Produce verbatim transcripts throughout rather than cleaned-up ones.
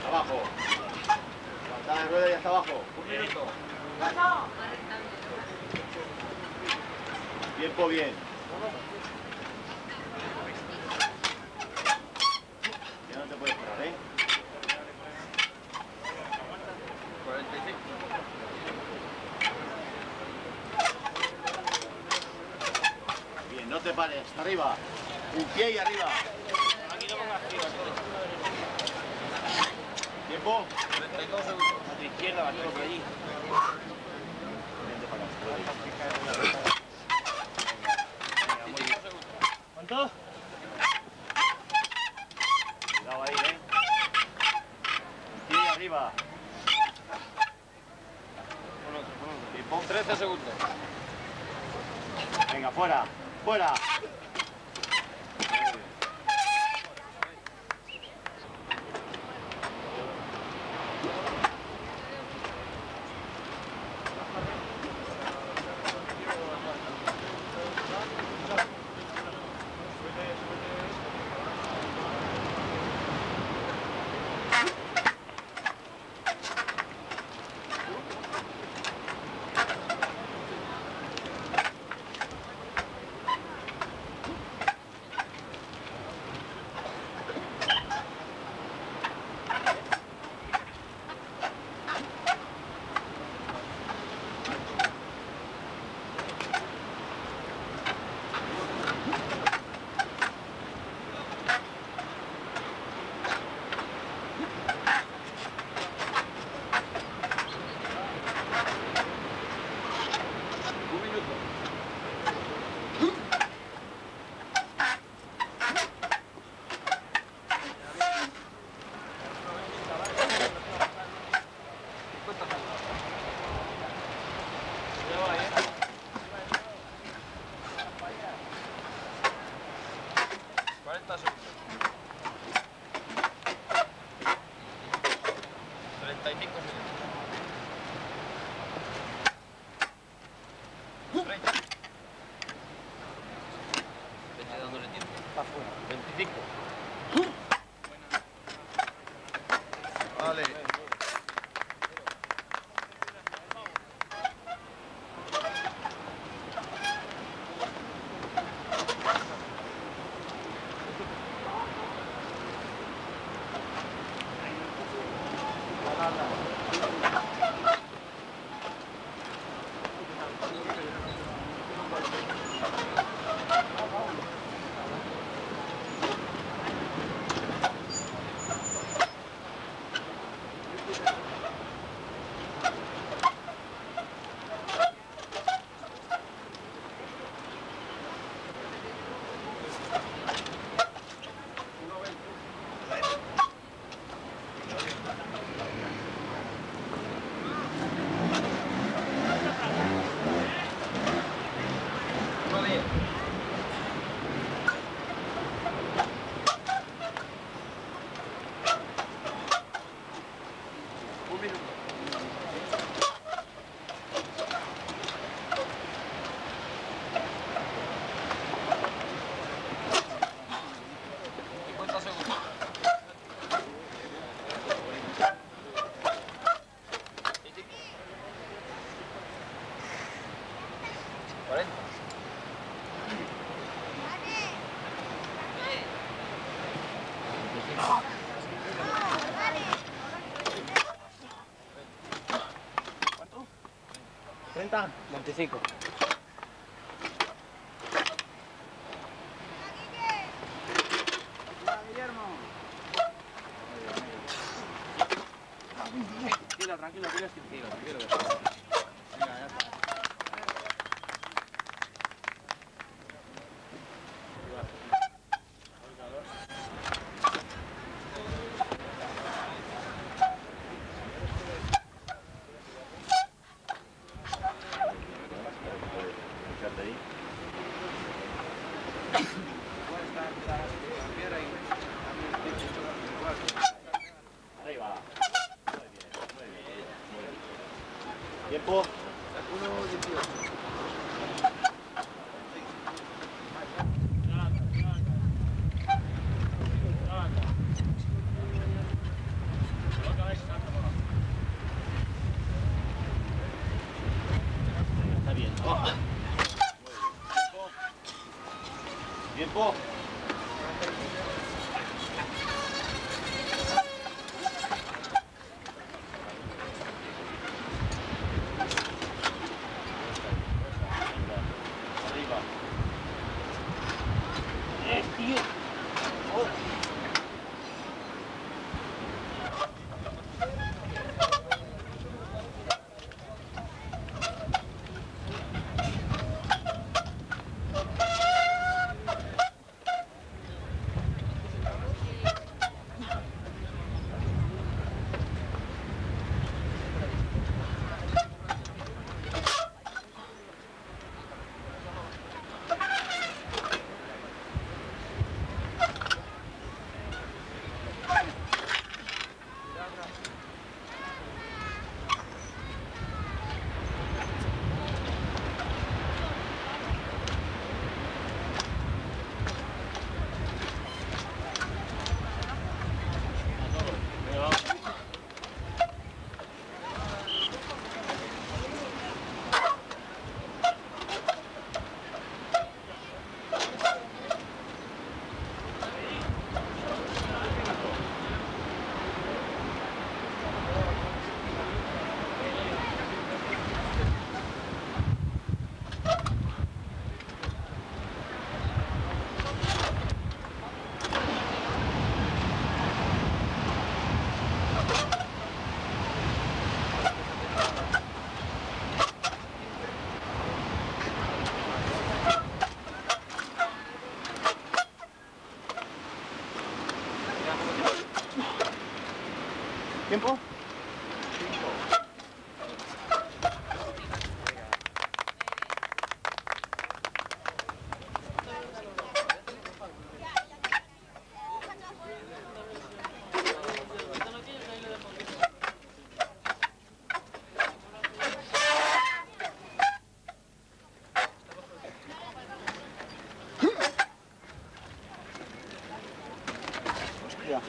Abajo. Levantada de rueda y hasta abajo. Un minuto. Tiempo bien. Ya no te puedes parar, ¿eh? cuarenta y cinco. Bien, no te pares. Arriba. Un pie y arriba. Aquí no pongas arriba. Tiempo. treinta y dos segundos. A tu izquierda, va todo por allí. ¿Cuánto? Cuidado ahí, ¿eh? Un pie y arriba. Tiempo. trece segundos. Venga, fuera. Fuera. cuarenta segundos. treinta y cinco segundos. treinta. Vete dándole tiempo. Está fuera. veinticinco. Vale. treinta, veinticinco. Tranquilo, tranquilo, tranquilo, tranquilo. Venga, ya está. Arriba. Muy bien, muy bien. Tiempo. uno dieciocho. ¿Tiempo? Hostia.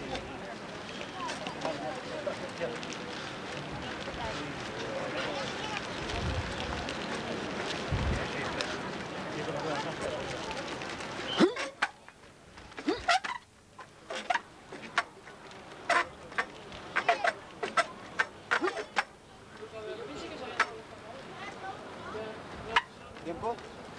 ¿Tiempo?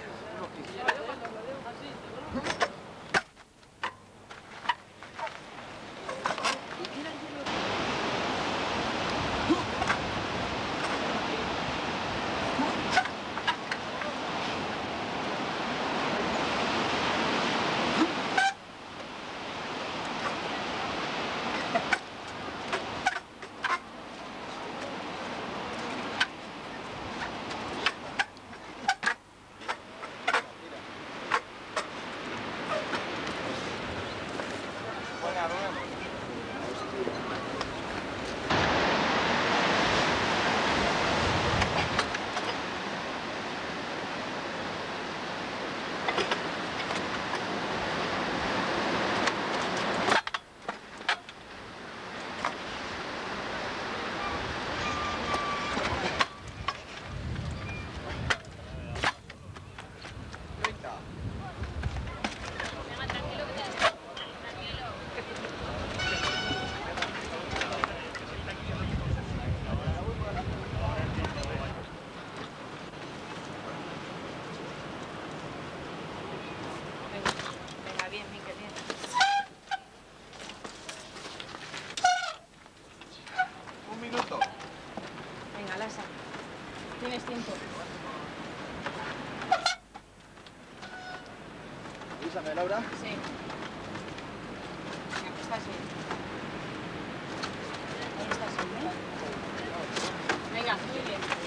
Venga, bien, bien, que bien. Un minuto. Venga, Lasa. Tienes tiempo. Avísame, Laura. Sí. Venga, que estás bien. Ahí estás bien, ¿eh? Venga, muy bien.